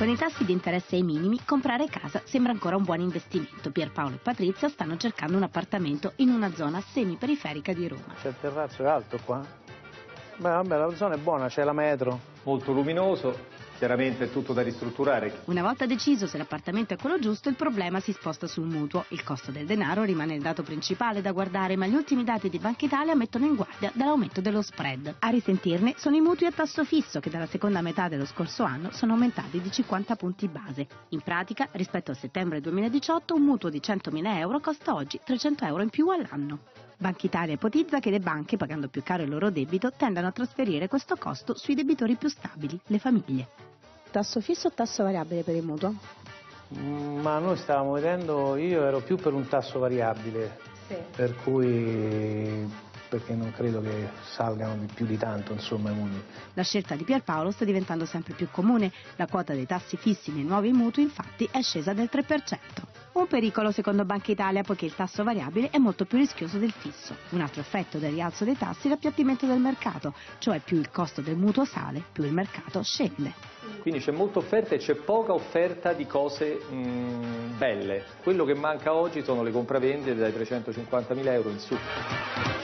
Con i tassi di interesse ai minimi, comprare casa sembra ancora un buon investimento. Pierpaolo e Patrizia stanno cercando un appartamento in una zona semi-periferica di Roma. C'è il terrazzo, è alto qua? Beh, vabbè, la zona è buona, c'è la metro. Molto luminoso, chiaramente è tutto da ristrutturare. Una volta deciso se l'appartamento è quello giusto, il problema si sposta sul mutuo. Il costo del denaro rimane il dato principale da guardare, ma gli ultimi dati di Banca Italia mettono in guardia dall'aumento dello spread. A risentirne sono i mutui a tasso fisso che dalla seconda metà dello scorso anno sono aumentati di 50 punti base. In pratica, rispetto a settembre 2018, un mutuo di 100.000 euro costa oggi 300 euro in più all'anno. Banca Italia ipotizza che le banche, pagando più caro il loro debito, tendano a trasferire questo costo sui debitori più stabili, le famiglie. Tasso fisso o tasso variabile per il mutuo? Ma noi stavamo vedendo, io ero più per un tasso variabile, sì. Per cui, perché non credo che salgano di più di tanto, insomma, i mutui. La scelta di Pierpaolo sta diventando sempre più comune. La quota dei tassi fissi nei nuovi mutui, infatti, è scesa del 3%. Un pericolo secondo Banca Italia, poiché il tasso variabile è molto più rischioso del fisso. Un altro effetto del rialzo dei tassi è l'appiattimento del mercato, cioè più il costo del mutuo sale, più il mercato scende. Quindi c'è molta offerta e c'è poca offerta di cose belle. Quello che manca oggi sono le compravendite dai 350.000 euro in su.